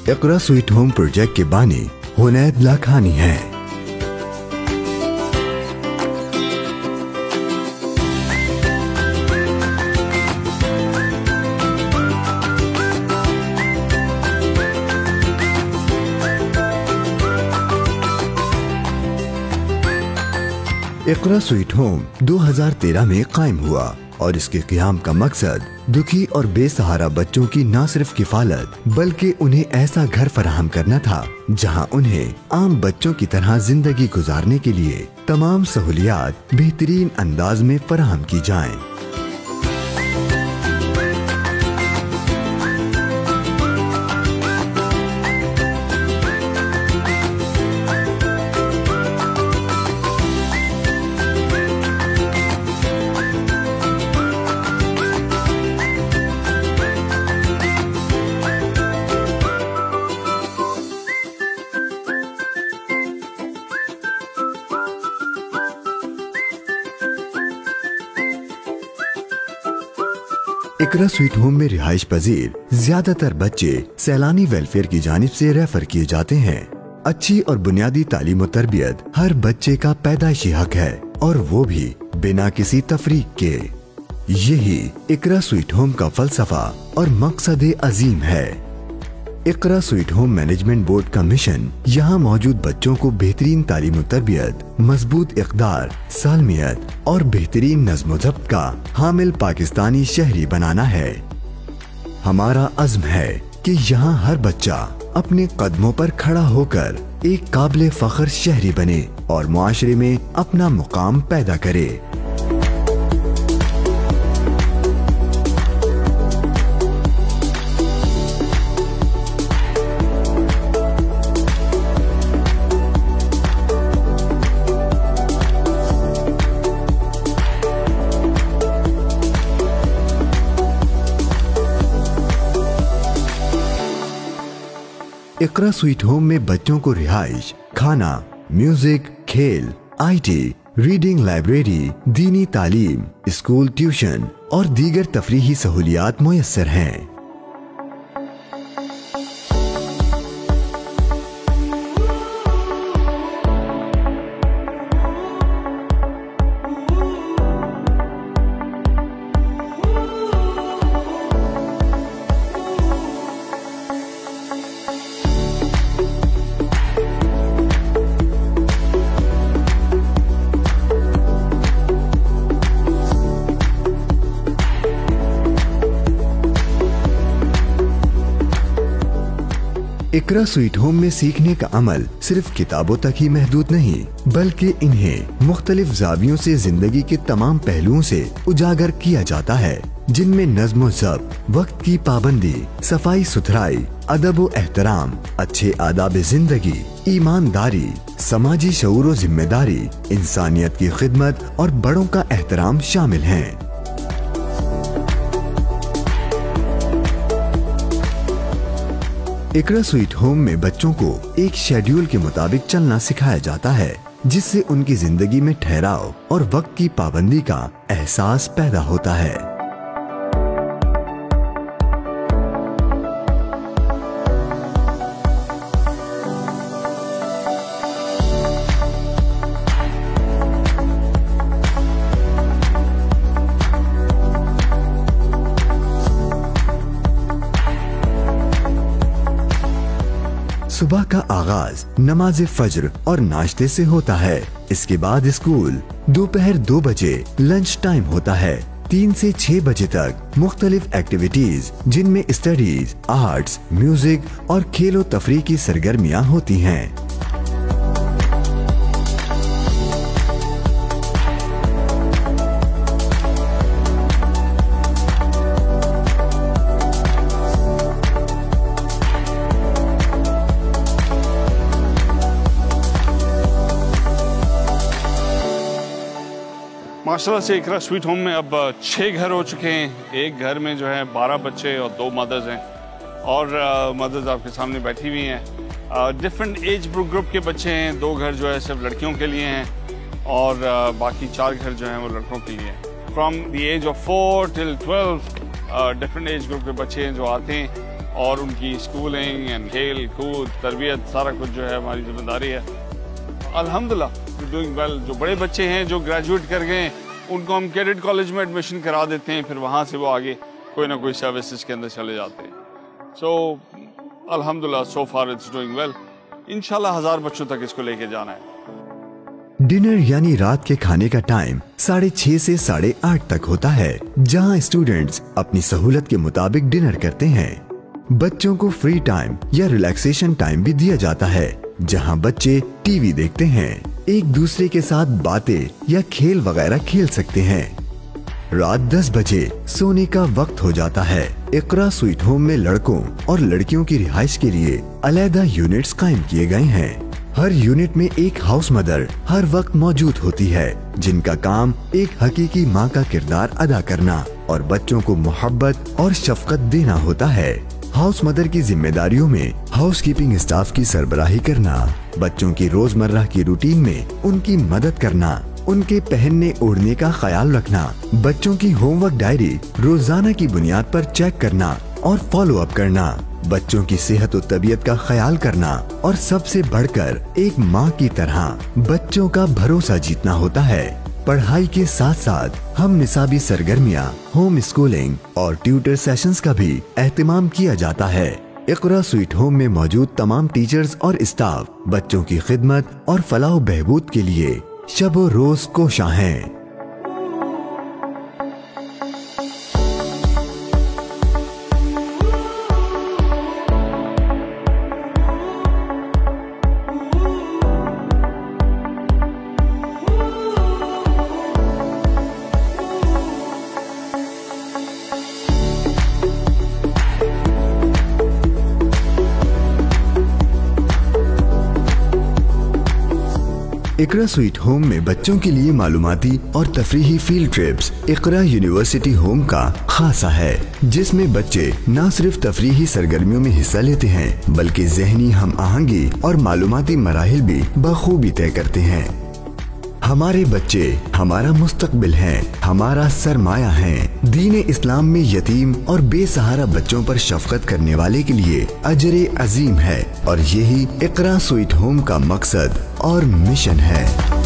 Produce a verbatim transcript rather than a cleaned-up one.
इकरा sweet home project के बानी हुनैद लाखानी हैं। इकरा स्वीट होम दो हज़ार तेरह में कायम हुआ और इसके क़याम का मकसद दुखी और बेसहारा बच्चों की न सिर्फ किफालत बल्कि उन्हें ऐसा घर फराहम करना था जहां उन्हें आम बच्चों की तरह जिंदगी गुजारने के लिए तमाम सहूलियात बेहतरीन अंदाज में फराहम की जाएं। इकरा स्वीट होम में रिहाइश पजीर ज्यादातर बच्चे सैलानी वेलफेयर की जानिब से रेफर किए जाते हैं। अच्छी और बुनियादी तालीम और तरबियत हर बच्चे का पैदाइशी हक है और वो भी बिना किसी तफरीक के। यही इकरा स्वीट होम का फलसफा और मकसद अजीम है। Iqra sweet home management board का मिशन यहाँ मौजूद बच्चों को बेहतरीन तालीम और तरबियत, मजबूत इक़दार, सालमियत और बेहतरीन नज़्म व ज़ब्त का हामिल पाकिस्तानी शहरी बनाना है। हमारा अज़्म है कि यहाँ हर बच्चा अपने कदमों पर खड़ा होकर एक काबिल फ़ख्र शहरी बने और मुआशरे में अपना मुकाम पैदा करे। इकरा स्वीट होम में बच्चों को रिहाइश, खाना, म्यूजिक, खेल, आईटी, रीडिंग लाइब्रेरी, दीनी तालीम, स्कूल ट्यूशन और दीगर तफरीही सहूलियात मुयस्सर हैं। इकरा स्वीट होम में सीखने का अमल सिर्फ किताबों तक ही महदूद नहीं बल्कि इन्हें मुख्तलिफ ज़ावियों से जिंदगी के तमाम पहलुओं से उजागर किया जाता है, जिनमें नज़्म व ज़ब्त, वक्त की पाबंदी, सफाई सुथराई, अदब व एहतराम, अच्छे आदाब जिंदगी, ईमानदारी, समाजी शऊर व जिम्मेदारी, इंसानियत की खिदमत और बड़ों का एहतराम शामिल हैं। इकरा स्वीट होम में बच्चों को एक शेड्यूल के मुताबिक चलना सिखाया जाता है, जिससे उनकी जिंदगी में ठहराव और वक्त की पाबंदी का एहसास पैदा होता है। सुबह का आगाज नमाज फज्र और नाश्ते से होता है। इसके बाद स्कूल, दोपहर दो बजे लंच टाइम होता है। तीन से छह बजे तक मुख्तलिफ एक्टिविटीज जिनमें स्टडीज, आर्ट्स, म्यूजिक और खेलो तफरीह की सरगर्मियाँ होती हैं। माशाल्लाह से इकरा स्वीट होम में अब छः घर हो चुके हैं। एक घर में जो है बारह बच्चे और दो मदर्स हैं और मदर्स आपके सामने बैठी हुई हैं। डिफरेंट एज ग्रुप के बच्चे हैं। दो घर जो है सिर्फ लड़कियों के लिए हैं और uh, बाकी चार घर जो हैं वो लड़कों के लिए हैं। From the age of four till twelve different age group के बच्चे हैं जो आते हैं और उनकी स्कूलिंग एंड खेल कूद तरबियत सारा कुछ जो है हमारी जिम्मेदारी है। अल्हम्दुलिल्लाह डूइंग वेल। जो बड़े बच्चे हैं जो ग्रेजुएट कर गए उनको हम कैडेट कॉलेज में एडमिशन करा देते हैं, फिर वहाँ से वो आगे कोई ना कोई सर्विसेज के अंदर चले जाते हैं। सो अल्हम्दुलिल्लाह so far it's doing well. इंशाल्लाह हजार बच्चों तक इसको लेके जाना है। डिनर यानी रात के खाने का टाइम साढ़े छह से साढ़े आठ तक होता है, जहां स्टूडेंट्स अपनी सहूलत के मुताबिक डिनर करते हैं। बच्चों को फ्री टाइम या रिलैक्सेशन टाइम भी दिया जाता है, जहां बच्चे टीवी देखते हैं, एक दूसरे के साथ बातें या खेल वगैरह खेल सकते हैं। रात दस बजे सोने का वक्त हो जाता है। इकरा स्वीट होम में लड़कों और लड़कियों की रिहाइश के लिए अलग यूनिट्स कायम किए गए हैं। हर यूनिट में एक हाउस मदर हर वक्त मौजूद होती है, जिनका काम एक हकीकी माँ का किरदार अदा करना और बच्चों को मोहब्बत और शफकत देना होता है। हाउस मदर की जिम्मेदारियों में हाउस कीपिंग स्टाफ की सरबराही करना, बच्चों की रोजमर्रा की रूटीन में उनकी मदद करना, उनके पहनने ओढ़ने का ख्याल रखना, बच्चों की होमवर्क डायरी रोजाना की बुनियाद पर चेक करना और फॉलो अप करना, बच्चों की सेहत और तबीयत का ख्याल करना और सबसे बढ़कर एक माँ की तरह बच्चों का भरोसा जीतना होता है। पढ़ाई के साथ साथ हम निसाबी सरगर्मियाँ, होम स्कूलिंग और ट्यूटर सेशंस का भी एहतमाम किया जाता है। इकरा स्वीट होम में मौजूद तमाम टीचर्स और स्टाफ बच्चों की खिदमत और फलाह बहबूद के लिए शबो रोज कोशा हैं। इकरा स्वीट होम में बच्चों के लिए मालूमाती और तफरीही field trips Iqra university home का खासा है, जिसमें बच्चे न सिर्फ तफरीही सरगर्मियों में हिस्सा लेते हैं बल्कि जहनी हम आहंगी और मालूमाती मराहिल भी बखूबी तय करते हैं। हमारे बच्चे हमारा मुस्तकबिल हैं, हमारा सरमाया हैं। दीन इस्लाम में यतीम और बेसहारा बच्चों पर शफकत करने वाले के लिए अजरे अजीम है और यही इकरा स्वीट होम का मकसद और मिशन है।